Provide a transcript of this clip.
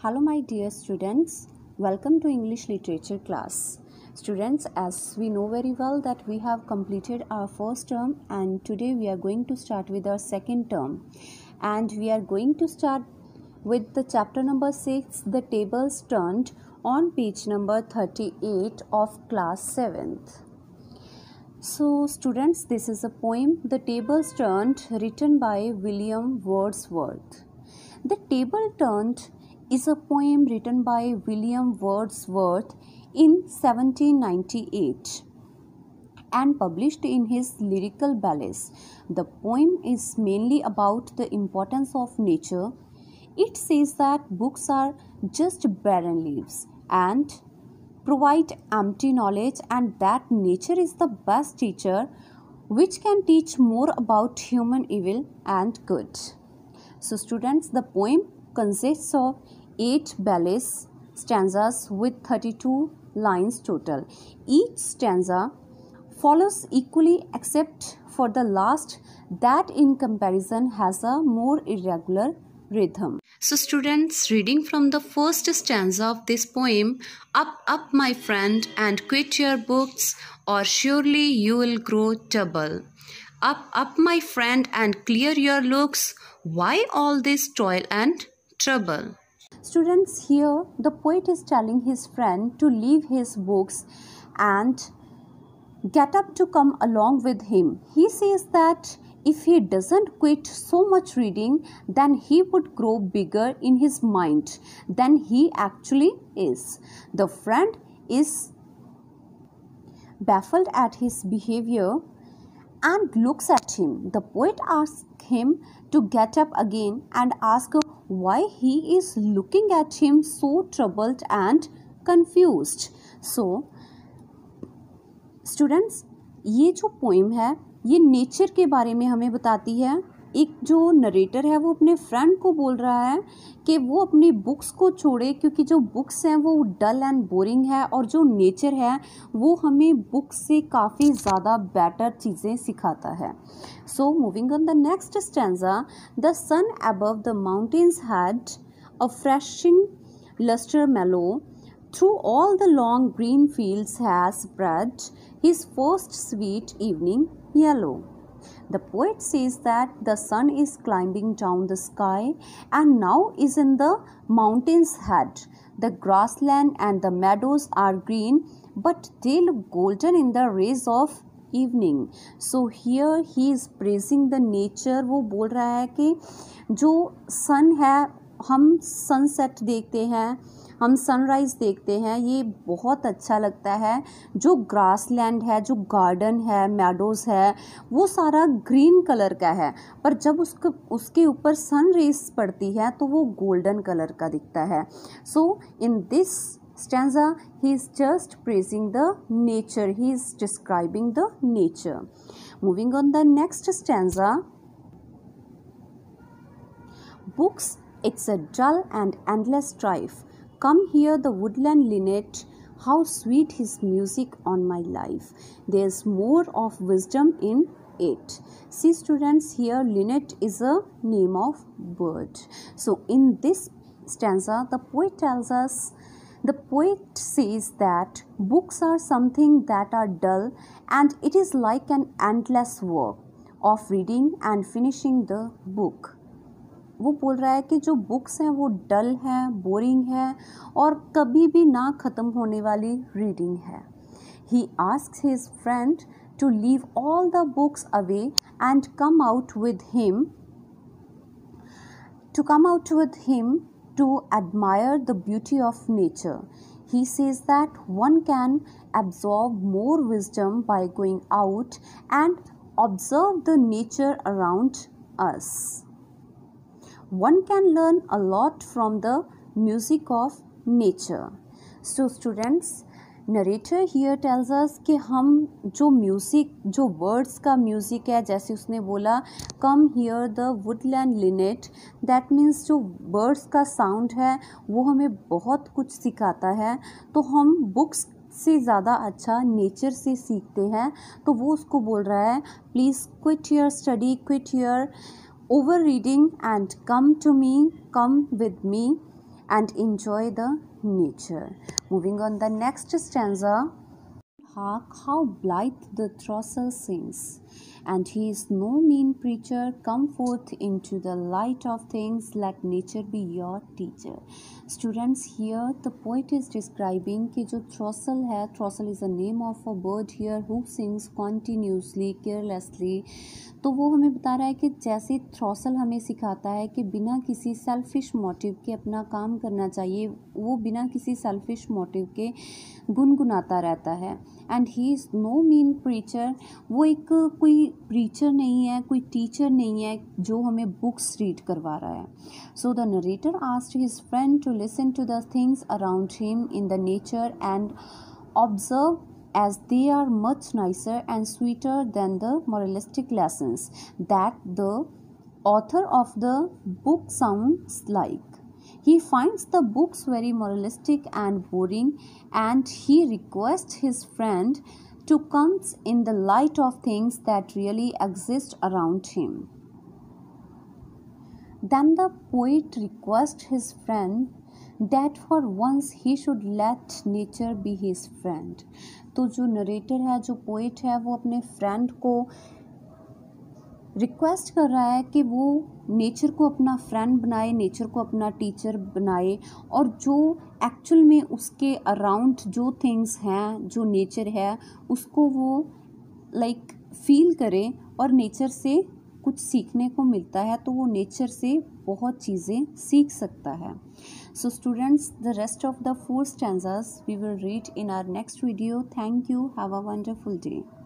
Hello my dear students, welcome to English literature class. Students, as we know very well that we have completed our first term and today we are going to start with our second term, and we are going to start with the chapter number 6, The Tables Turned, on page number 38 of class 7th. So students, this is a poem, The Tables Turned, written by William Wordsworth. The Table Turned is a poem written by William Wordsworth in 1798 and published in his Lyrical Ballads. The poem is mainly about the importance of nature. It says that books are just barren leaves and provide empty knowledge, and that nature is the best teacher which can teach more about human evil and good. So students, the poem consists of 8 ballads stanzas with 32 lines total. Each stanza follows equally except for the last, that in comparison has a more irregular rhythm. So students, reading from the first stanza of this poem, Up, up my friend, and quit your books, or surely you will grow double. Up, up my friend, and clear your looks, why all this toil and trouble? Students, here the poet is telling his friend to leave his books and get up to come along with him. He says that if he doesn't quit so much reading, then he would grow bigger in his mind than he actually is. The friend is baffled at his behavior and looks at him. The poet asks him to get up again and ask why he is looking at him so troubled and confused. So students, ये जो poem है ये nature के बारे में हमें बताती है. एक जो नरेटर है वो अपने फ्रेंड को बोल रहा है कि वो अपनी बुक्स को छोड़े, क्योंकि जो बुक्स हैं वो डल एंड बोरिंग है और जो नेचर है वो हमें बुक्स से काफ़ी ज़्यादा बेटर चीज़ें सिखाता है. So moving on the next stanza, the sun above the mountains had a freshing luster mellow, through all the long green fields has spread his first sweet evening yellow. The poet says that the sun is climbing down the sky and now is in the mountain's head. The grassland and the meadows are green, but they look golden in the rays of evening. So here he is praising the nature. वो बोल रहा है कि जो sun है, हम sunset देखते हैं, हम सनराइज़ देखते हैं, ये बहुत अच्छा लगता है. जो ग्रास लैंड है, जो गार्डन है, मैडोज़ है, वो सारा ग्रीन कलर का है, पर जब उसके ऊपर सन रेज पड़ती है तो वो गोल्डन कलर का दिखता है. So in this stanza he is just praising the nature, he is describing the nature. Moving on the next stanza, books it's a dull and endless strife. Come hear the woodland linnet, how sweet his music on my life. There's more of wisdom in it. See students, here linnet is a name of bird. So in this stanza, the poet says that books are something that are dull, and it is like an endless work of reading and finishing the book. वो बोल रहा है कि जो books हैं वो डल हैं, boring है और कभी भी ना ख़त्म होने वाली रीडिंग है. He asks his friend to leave all the books away and come out with him to admire the beauty of nature. He says that one can absorb more wisdom by going out and observe the nature around us. One can learn a lot from the music of nature. So students, narrator here tells us कि हम जो music, जो words का music है, जैसे उसने बोला come hear the woodland linnet, that means जो बर्ड्स का साउंड है वो हमें बहुत कुछ सिखाता है. तो हम बुक्स से ज़्यादा अच्छा नेचर से सीखते हैं. तो वो उसको बोल रहा है please quit your study, quit your over reading and come with me and enjoy the nature. Moving on the next stanza. Hark how blithe the throstle sings, and he is no mean preacher. Come forth into the light of things, let nature be your teacher. Students, here the poet is describing कि जो throstle है, throstle is a name of a bird here who sings continuously, carelessly. तो वो हमें बता रहा है कि जैसे थ्रॉसल हमें सिखाता है कि बिना किसी सेल्फिश मोटिव के अपना काम करना चाहिए, वो बिना किसी सेल्फिश मोटिव के गुनगुनाता रहता है. And he is no mean preacher, वो एक कोई प्रीचर नहीं है, कोई टीचर नहीं है जो हमें बुक्स रीड करवा रहा है. So the narrator asked his friend to listen to the things around him in the nature and observe as they are much nicer and sweeter than the moralistic lessons that the author of the book sounds like. He finds the books very moralistic and boring, and he requests his friend to come in the light of things that really exist around him. Then the poet requests his friend that for once he should let nature be his friend. तो जो narrator है, जो poet है, वो अपने friend को request कर रहा है कि वो नेचर को अपना फ्रेंड बनाए, नेचर को अपना टीचर बनाए, और जो एक्चुअल में उसके अराउंड जो थिंग्स हैं, जो नेचर है, उसको वो फील करे और नेचर से कुछ सीखने को मिलता है, तो वो नेचर से बहुत चीज़ें सीख सकता है. So students, the rest of the 4 stanzas we will read in our next video. Thank you. Have a wonderful day.